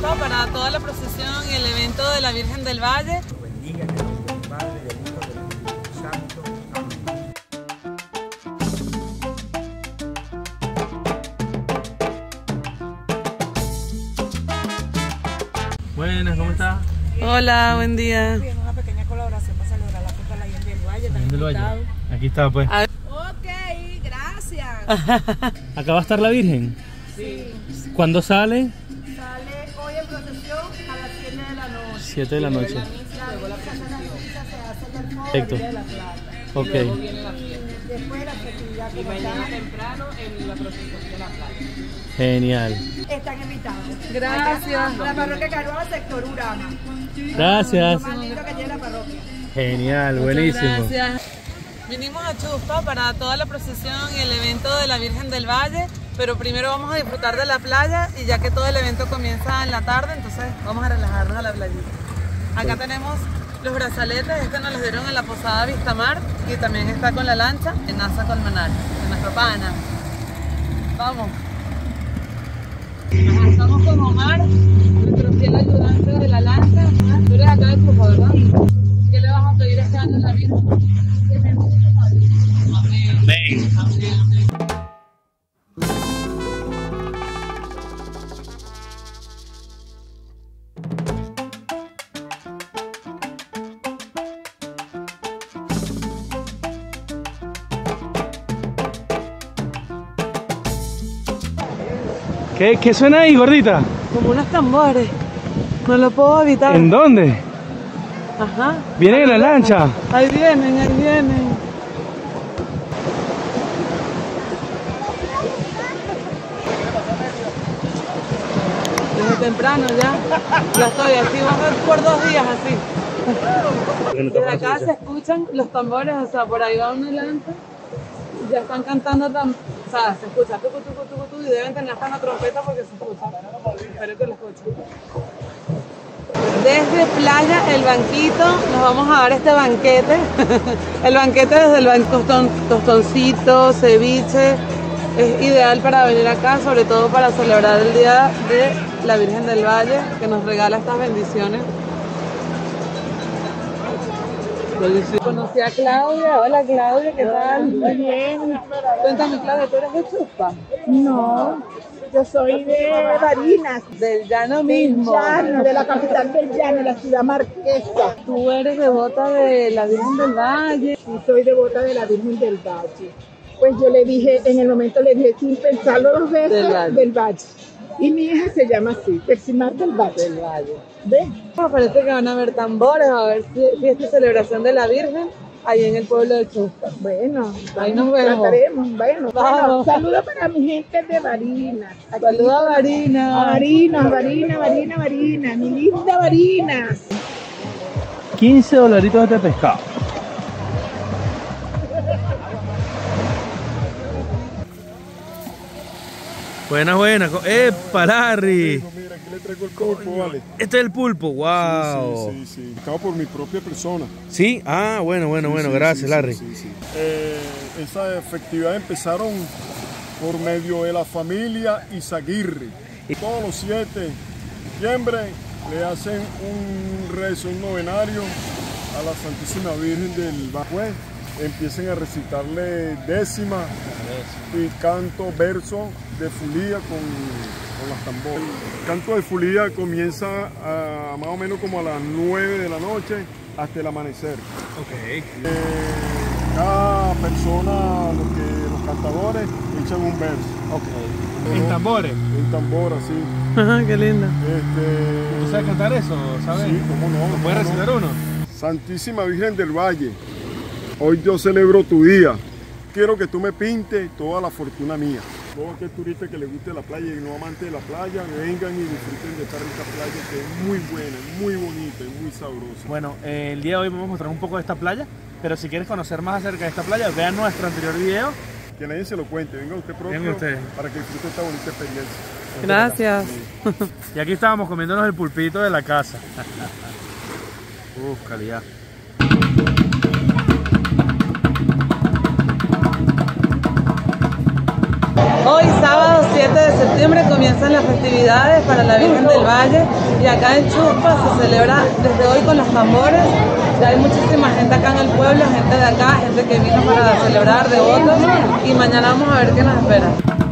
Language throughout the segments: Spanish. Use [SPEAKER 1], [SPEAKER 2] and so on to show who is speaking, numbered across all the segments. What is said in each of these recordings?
[SPEAKER 1] Chuspa para toda la procesión y el evento de la Virgen del Valle.
[SPEAKER 2] Bendiga, que nos del Padre, del Hijo, del Espíritu Santo. Amén.
[SPEAKER 3] Buenas, ¿cómo estás?
[SPEAKER 1] Hola, buen día.
[SPEAKER 4] Una pequeña colaboración para celebrar la fiesta de la Virgen del Valle.
[SPEAKER 3] Virgen del Valle. Aquí está, pues.
[SPEAKER 4] Ok, gracias.
[SPEAKER 3] ¿Acá va a estar la Virgen?
[SPEAKER 4] Sí.
[SPEAKER 3] ¿Cuándo sale?
[SPEAKER 4] Sale hoy en procesión a las 7 de la noche.
[SPEAKER 3] 7 de la noche.
[SPEAKER 4] La misa se hace en el foro
[SPEAKER 3] Perfecto.
[SPEAKER 4] de la Plata.
[SPEAKER 3] Ok.
[SPEAKER 4] Después de la festividad
[SPEAKER 1] Y
[SPEAKER 4] como
[SPEAKER 1] mañana
[SPEAKER 4] tal,
[SPEAKER 1] temprano en la procesión de la playa.
[SPEAKER 3] Genial.
[SPEAKER 4] están invitados.
[SPEAKER 1] Gracias.
[SPEAKER 4] La parroquia Caruana, sector Urama.
[SPEAKER 3] Gracias.
[SPEAKER 4] Lo más lindo que tiene la parroquia.
[SPEAKER 3] Genial, buenísimo.
[SPEAKER 1] Gracias. Vinimos a Chuspa para toda la procesión y el evento de la Virgen del Valle, pero primero vamos a disfrutar de la playa y ya que todo el evento comienza en la tarde, entonces vamos a relajarnos a la playita. Acá tenemos los brazaletes, este nos los dieron en la posada Vistamar y también está con la lancha en Asa Colmenar, de nuestro pana. Vamos. Ajá, estamos con Omar, nuestro fiel ayudante de la lancha. Tú eres acá de Chuspa, ¿verdad? ¿Qué le vas a pedir este año a la Virgen?
[SPEAKER 3] Amén.
[SPEAKER 1] Amén.
[SPEAKER 3] ¿Qué suena ahí, gordita?
[SPEAKER 1] Como unos tambores. No lo puedo evitar.
[SPEAKER 3] ¿En dónde?
[SPEAKER 1] Ajá.
[SPEAKER 3] ¿Vienen en la lancha?
[SPEAKER 1] Ahí vienen, ahí vienen. Desde temprano ya estoy así, vamos a ver por 2 días así. Desde acá se escuchan los tambores, o sea, por ahí va una lanza y ya están cantando, o sea, se escucha tucu, tucu, tucu, tucu, y deben tener hasta una trompeta porque se escucha. Espero que lo escuchen. Desde Playa El Banquito nos vamos a dar este banquete. El banquete desde el banco, tostoncito, ceviche. Es ideal para venir acá, sobre todo para celebrar el Día de la Virgen del Valle, que nos regala estas bendiciones. Conocí a Claudia. Hola Claudia, ¿qué tal?
[SPEAKER 4] Muy bien.
[SPEAKER 1] Cuéntame Claudia, ¿tú eres de Chuspa?
[SPEAKER 4] No, yo soy de Barinas.
[SPEAKER 1] Del llano mismo.
[SPEAKER 4] Llano, de la capital del llano, la ciudad marquesa.
[SPEAKER 1] Tú eres devota de la Virgen del Valle.
[SPEAKER 4] Y soy devota de la Virgen del Valle. Pues yo le dije, en el momento le dije, sin pensarlo 2 veces, del Valle. Y mi hija se llama así, Teximar del Valle.
[SPEAKER 1] Del Valle.
[SPEAKER 4] ¿Ves?
[SPEAKER 1] Parece que van a haber tambores, va a haber fiesta y celebración de la Virgen ahí en el pueblo de Chuspa.
[SPEAKER 4] Bueno,
[SPEAKER 1] Ahí nos vemos.
[SPEAKER 4] trataremos. Bueno,
[SPEAKER 1] Vamos.
[SPEAKER 4] saludos para mi gente de Barinas. Aquí
[SPEAKER 1] Saluda a
[SPEAKER 4] A
[SPEAKER 1] Marina.
[SPEAKER 4] Barinas, mi linda Barinas.
[SPEAKER 3] 15 dolaritos de pescado. Buenas, buenas. ¡Epa, Larry!
[SPEAKER 5] Mira, aquí le traigo el pulpo, vale.
[SPEAKER 3] Este es el pulpo, wow.
[SPEAKER 5] Sí. Buscado por mi propia persona.
[SPEAKER 3] ¿Sí? Ah, bueno,
[SPEAKER 5] Sí,
[SPEAKER 3] gracias,
[SPEAKER 5] sí,
[SPEAKER 3] Larry.
[SPEAKER 5] sí. Esa efectividad empezaron por medio de la familia Izaguirre. Todos los 7 de diciembre le hacen un rezo, un novenario a la Santísima Virgen del Valle. Empiezan a recitarle décima y canto, verso de Fulía con las tambores. El canto de Fulía comienza más o menos como a las 9 de la noche hasta el amanecer.
[SPEAKER 3] Ok.
[SPEAKER 5] Cada persona, los cantadores, echan un verso.
[SPEAKER 3] Ok. ¿En tambores?
[SPEAKER 5] En tambor, así.
[SPEAKER 1] Ajá, qué linda.
[SPEAKER 3] ¿Tú sabes cantar eso? ¿Sabes?
[SPEAKER 5] Sí, cómo no.
[SPEAKER 3] ¿Me puedes recitar uno?
[SPEAKER 5] Santísima Virgen del Valle, hoy yo celebro tu día. Quiero que tú me pintes toda la fortuna mía. Todos aquellos turistas que les guste la playa y no amantes de la playa, vengan y disfruten de esta rica playa que es muy buena, muy bonita y muy sabrosa.
[SPEAKER 3] Bueno, el día de hoy vamos a mostrar un poco de esta playa, pero si quieres conocer más acerca de esta playa, vean nuestro anterior video.
[SPEAKER 5] Que nadie se lo cuente, venga usted propio
[SPEAKER 3] Venga usted.
[SPEAKER 5] para que disfrute esta bonita experiencia.
[SPEAKER 1] Gracias.
[SPEAKER 3] Y aquí estábamos comiéndonos el pulpito de la casa. Calidad.
[SPEAKER 1] Hoy sábado 7 7 de septiembre comienzan las festividades para la Virgen del Valle y acá en Chuspa se celebra desde hoy con los tambores. Ya hay muchísima gente acá en el pueblo, gente de acá, gente que vino para celebrar, devotos, y mañana vamos a ver qué nos espera.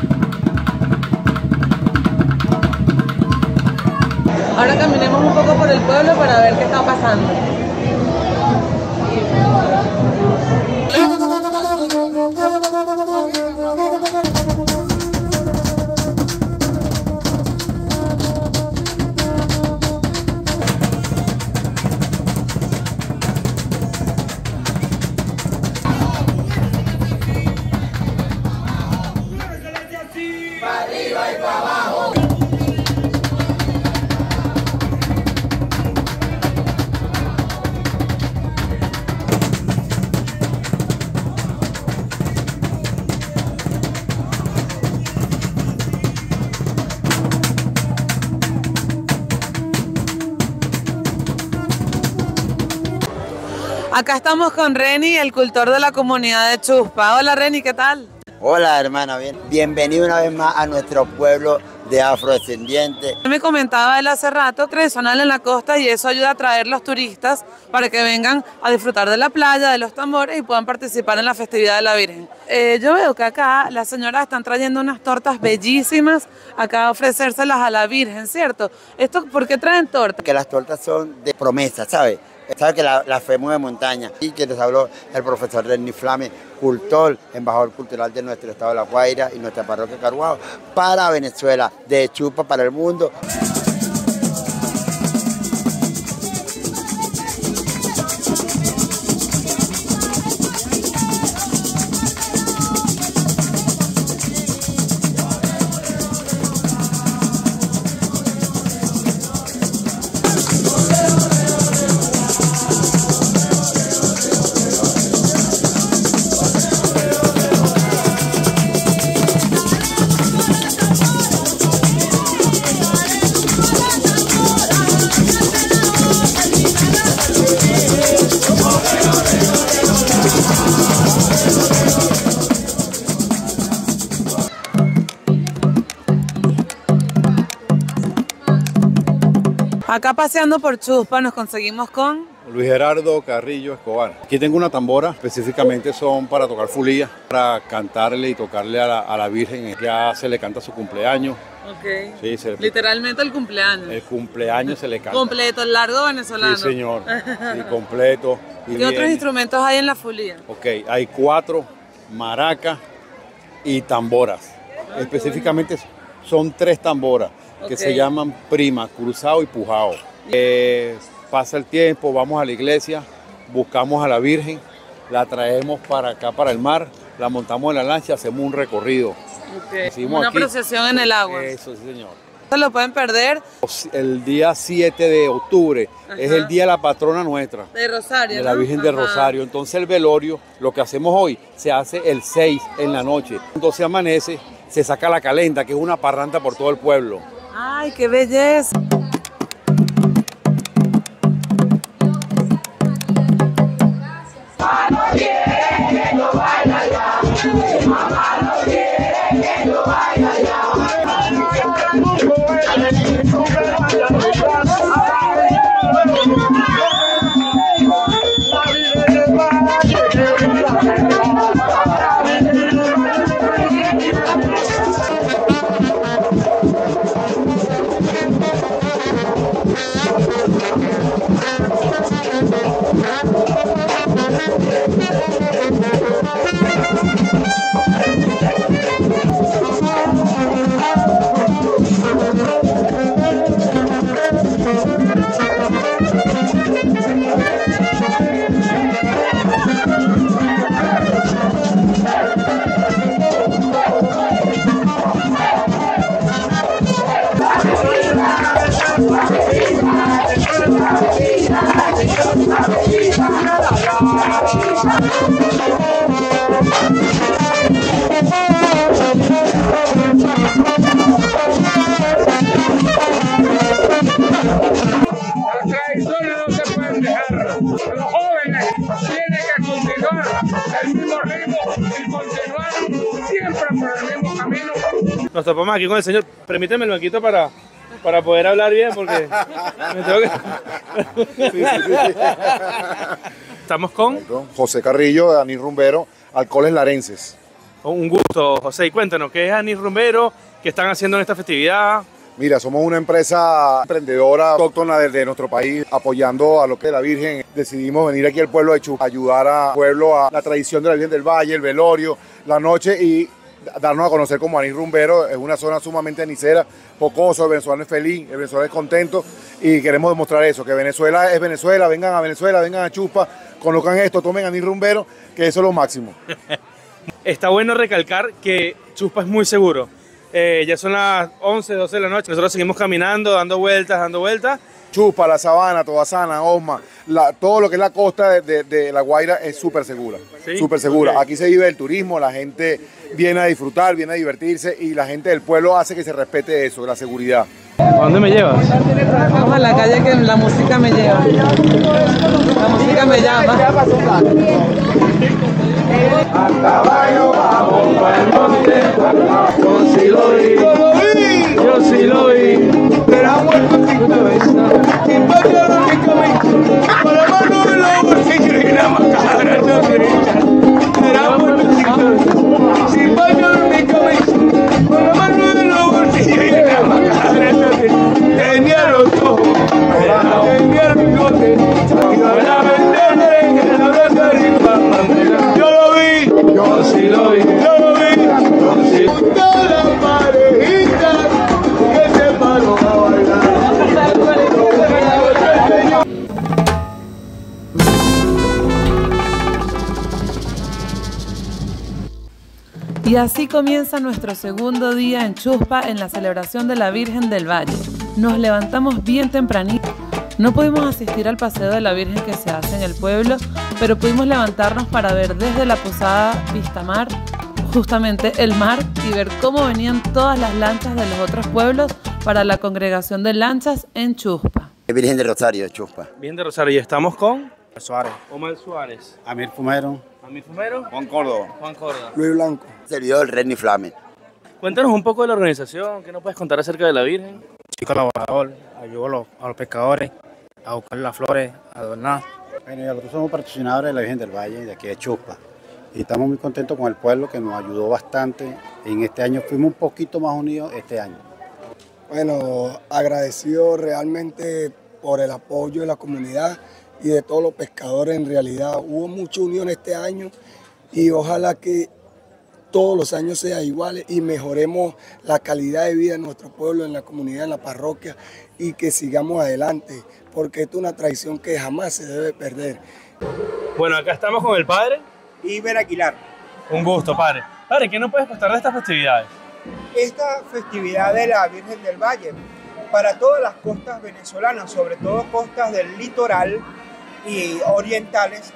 [SPEAKER 1] Ahora caminemos un poco por el pueblo para ver qué está pasando. Acá estamos con Reni, el cultor de la comunidad de Chuspa. Hola Reni, ¿qué tal?
[SPEAKER 6] Hola hermana, bienvenido una vez más a nuestro pueblo de afrodescendientes.
[SPEAKER 1] Me comentaba él hace rato, tradicional en la costa, y eso ayuda a atraer los turistas para que vengan a disfrutar de la playa, de los tambores y puedan participar en la festividad de la Virgen. Yo veo que acá las señoras están trayendo unas tortas bellísimas acá a ofrecérselas a la Virgen, ¿cierto? ¿Esto por qué traen tortas?
[SPEAKER 6] Que las tortas son de promesa, ¿sabes? Sabe que la fe mueve montaña. Y que les habló el profesor Reni Flame, cultor, embajador cultural de nuestro estado de La Guaira y nuestra parroquia Caruao, para Venezuela, de Chuspa para el mundo.
[SPEAKER 1] Acá paseando por Chuspa nos conseguimos con
[SPEAKER 7] Luis Gerardo Carrillo Escobar. Aquí tengo una tambora, específicamente son para tocar fulía, para cantarle y tocarle a la Virgen. Ya se le canta su cumpleaños.
[SPEAKER 1] Ok.
[SPEAKER 7] Sí,
[SPEAKER 1] literalmente el cumpleaños.
[SPEAKER 7] El cumpleaños se le canta.
[SPEAKER 1] Completo, el largo venezolano.
[SPEAKER 7] Sí, señor. Sí, completo.
[SPEAKER 1] ¿Qué otros instrumentos hay en la fulía?
[SPEAKER 7] Ok, hay 4 maracas y tamboras. Específicamente son 3 tamboras que se llaman prima, cruzado y pujao. Pasa el tiempo, vamos a la iglesia, buscamos a la Virgen, la traemos para acá, para el mar, la montamos en la lancha, hacemos un recorrido.
[SPEAKER 1] Una procesión en el agua.
[SPEAKER 7] Eso, sí, señor.
[SPEAKER 1] ¿Se lo pueden perder?
[SPEAKER 7] El día 7 de octubre es el día de la patrona nuestra.
[SPEAKER 1] De Rosario,
[SPEAKER 7] de la Virgen de Rosario. Entonces el velorio, lo que hacemos hoy, se hace el 6 en la noche. Entonces amanece, se saca la calenta, que es una parranda por todo el pueblo.
[SPEAKER 1] ¡Ay, qué belleza!
[SPEAKER 3] Nuestro topamos aquí con el señor. Permíteme el banquito para poder hablar bien, porque me tengo que... Estamos con
[SPEAKER 8] José Carrillo, de Anís Rumbero, Alcoholes Larenses.
[SPEAKER 3] un gusto, José. Y cuéntanos, ¿qué es Anís Rumbero? ¿Qué están haciendo en esta festividad?
[SPEAKER 8] Mira, somos una empresa emprendedora autóctona de nuestro país, apoyando a lo que es la Virgen. Decidimos venir aquí al pueblo de Chuspa, ayudar al pueblo a la tradición de la Virgen del Valle, el velorio, la noche y darnos a conocer como Anís Rumbero. Es una zona sumamente anicera, jocoso, el venezolano es feliz, el venezolano es contento y queremos demostrar eso, que Venezuela es Venezuela, vengan a Chuspa, conozcan esto, tomen Anís Rumbero, que eso es lo máximo.
[SPEAKER 3] Está bueno recalcar que Chuspa es muy seguro. Ya son las 11, 12 de la noche, nosotros seguimos caminando, dando vueltas.
[SPEAKER 8] Chuspa, La Sabana, Tobasana, Osma, todo lo que es la costa de La Guaira es súper segura.
[SPEAKER 3] ¿Sí?
[SPEAKER 8] Súper segura.
[SPEAKER 3] Okay.
[SPEAKER 8] Aquí se vive el turismo, la gente viene a disfrutar, viene a divertirse y la gente del pueblo hace que se respete eso, la seguridad.
[SPEAKER 3] ¿A dónde me llevas?
[SPEAKER 1] Vamos a la calle que la música me lleva. La música me llama.
[SPEAKER 2] A caballo vamos para el monte, yo sí lo vi, yo sí lo vi, pero ha muerto sin cabeza, sin pañuelo ni camisa, con la mano en los bolsillos y la macabra no derecha, pero ha muerto sin cabeza, sin pañuelo ni camisa, con la mano en los bolsillos y la macabra no derecha, tenía los ojos, tenía el bigote, y ahora venderle en la plaza de Ripampa. Yo sí lo vi, yo sí. Junto la parejita que se paró a bailar.
[SPEAKER 1] Y así comienza nuestro segundo día en Chuspa en la celebración de la Virgen del Valle. Nos levantamos bien tempranito. No pudimos asistir al paseo de la Virgen que se hace en el pueblo, pero pudimos levantarnos para ver desde la posada Vista Mar, justamente el mar, y ver cómo venían todas las lanchas de los otros pueblos para la congregación de lanchas en Chuspa.
[SPEAKER 6] Virgen del Rosario de Chuspa.
[SPEAKER 3] Bien de Rosario, y estamos con
[SPEAKER 9] Suárez,
[SPEAKER 3] Omar Suárez,
[SPEAKER 9] Amir Fumero,
[SPEAKER 3] Amir Fumero,
[SPEAKER 9] Juan Córdoba,
[SPEAKER 3] Juan Córdoba.
[SPEAKER 5] Luis Blanco.
[SPEAKER 6] Servidor del Renny Flame.
[SPEAKER 3] Cuéntanos un poco de la organización, ¿qué nos puedes contar acerca de la Virgen?
[SPEAKER 9] soy colaborador, ayudo a los pescadores a buscar las flores, a adornar.
[SPEAKER 10] Bueno, nosotros somos patrocinadores de la Virgen del Valle, de aquí de Chuspa, y estamos muy contentos con el pueblo que nos ayudó bastante. En este año fuimos un poquito más unidos este año.
[SPEAKER 5] Bueno, agradecido realmente por el apoyo de la comunidad y de todos los pescadores. En realidad hubo mucha unión este año y ojalá que todos los años sean iguales y mejoremos la calidad de vida en nuestro pueblo, en la comunidad, en la parroquia y que sigamos adelante, porque esto es una tradición que jamás se debe perder.
[SPEAKER 3] Bueno, acá estamos con el padre
[SPEAKER 11] Iber Aguilar.
[SPEAKER 3] Un gusto, padre. Padre, ¿qué nos puedes contar de estas festividades?
[SPEAKER 11] Esta festividad de la Virgen del Valle, para todas las costas venezolanas, sobre todo costas del litoral y orientales,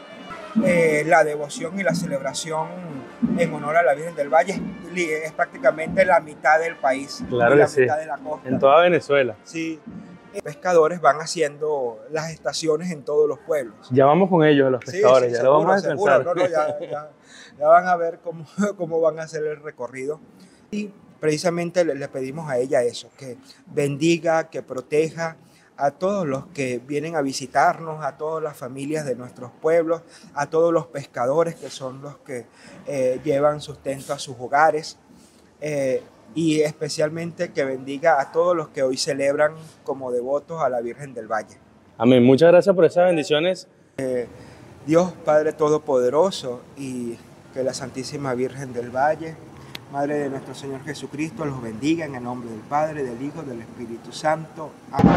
[SPEAKER 11] la devoción y la celebración en honor a la Virgen del Valle es prácticamente la mitad del país.
[SPEAKER 3] Claro que sí,
[SPEAKER 11] mitad de la costa.
[SPEAKER 3] En toda Venezuela.
[SPEAKER 11] Sí. Pescadores van haciendo las estaciones en todos los pueblos.
[SPEAKER 3] Ya vamos con ellos, los pescadores,
[SPEAKER 11] sí,
[SPEAKER 3] ya
[SPEAKER 11] seguro,
[SPEAKER 3] lo vamos a descansar.
[SPEAKER 11] Ya van a ver cómo van a hacer el recorrido. Y precisamente le pedimos a ella eso, que bendiga, que proteja a todos los que vienen a visitarnos, a todas las familias de nuestros pueblos, a todos los pescadores que son los que llevan sustento a sus hogares. Y especialmente que bendiga a todos los que hoy celebran como devotos a la Virgen del Valle.
[SPEAKER 3] Amén. Muchas gracias por esas bendiciones.
[SPEAKER 11] Dios Padre Todopoderoso y que la Santísima Virgen del Valle, Madre de nuestro Señor Jesucristo, los bendiga en el nombre del Padre, del Hijo, del Espíritu Santo. Amén.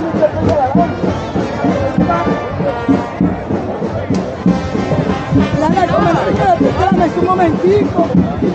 [SPEAKER 2] Espérame un momentico.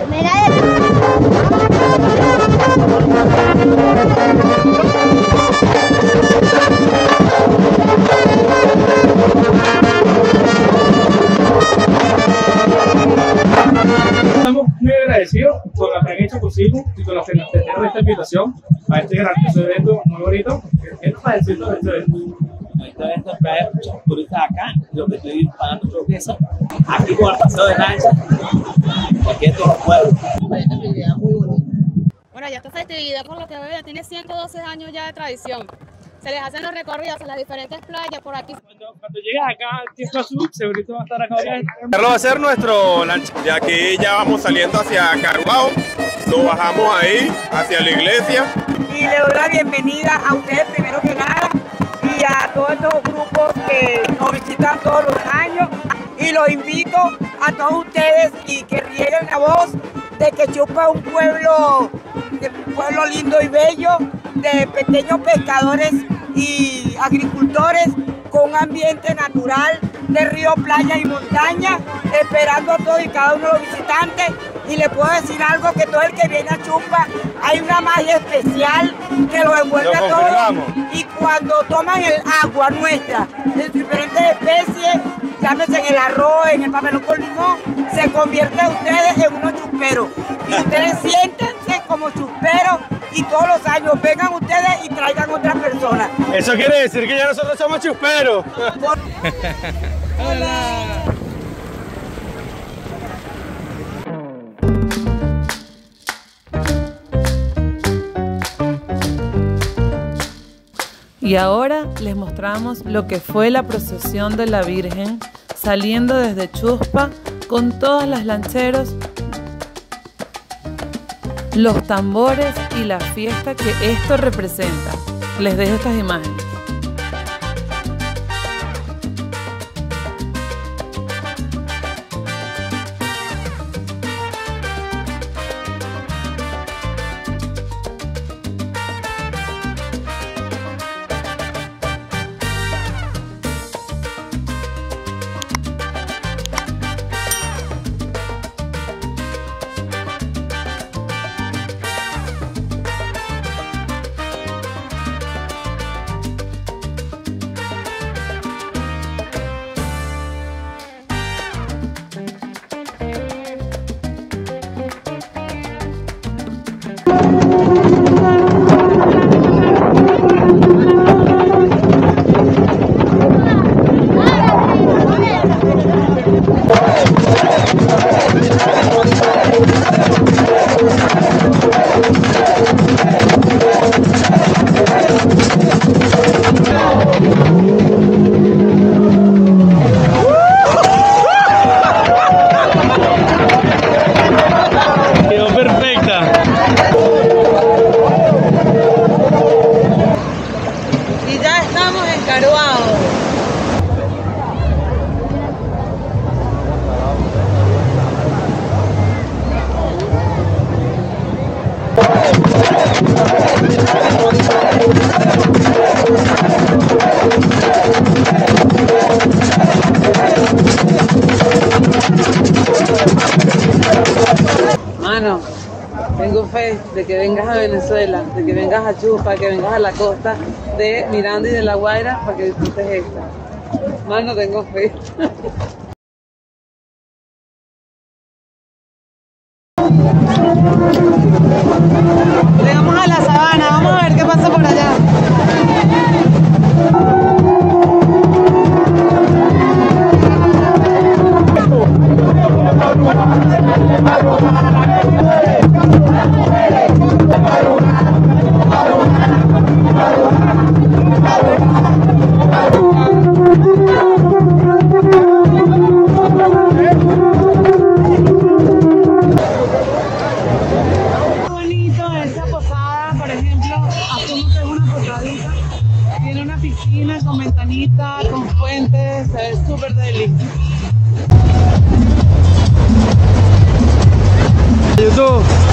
[SPEAKER 3] Estamos muy agradecidos con los que han hecho posible y con los que nos trajeron esta invitación a este gran evento muy bonito. ¿Qué nos parece este evento?
[SPEAKER 12] Esta vez nos trae muchos turistas acá, lo que estoy pagando creo que eso. Aquí con el paseo de lancha, aquí en todos los pueblos.
[SPEAKER 13] Una actividad muy bonita. Bueno, ya esta festividad, por lo que veo, ya tiene 112 años ya de tradición. Se les hacen los recorridos en las diferentes playas por aquí.
[SPEAKER 3] Cuando llegues acá, Tiempo Azul, segurito va a estar acá.
[SPEAKER 14] Carlos va a ser nuestro lancha. De aquí ya vamos saliendo hacia Caruao, nos bajamos ahí, hacia la iglesia.
[SPEAKER 15] Y le doy la bienvenida a ustedes primero que nada y a todos estos grupos que nos visitan todos los años. Y los invito a todos ustedes y que rieguen la voz de que Chuspa es un pueblo lindo y bello, de pequeños pescadores y agricultores con un ambiente natural de río, playa y montaña, esperando a todos y cada uno de los visitantes. Y les puedo decir algo, que todo el que viene a Chuspa hay una magia especial que los envuelve a todos. Y cuando toman el agua nuestra de diferentes especies, llámese en el arroz, en el papelón con limón, se convierten ustedes en unos chusperos. Y ustedes siéntense como chusperos y todos los años vengan ustedes y traigan otras personas.
[SPEAKER 14] Eso quiere decir que ya nosotros somos chusperos.
[SPEAKER 1] Hola. Y ahora les mostramos lo que fue la procesión de la Virgen saliendo desde Chuspa con todas las lancheros, los tambores y la fiesta que esto representa. Les dejo estas imágenes. Mano, tengo fe de que vengas a Venezuela, de que vengas a Chuspa, que vengas a la costa de Miranda y de La Guaira para que disfrutes esta. Mano, tengo fe. Llegamos a la sabana, vamos a ver qué pasa por allá. Bonito esa posada, por ejemplo, asumo que es una posadita. Tiene una piscina con ventanita, con fuentes, se ve súper delicioso.
[SPEAKER 14] YouTube.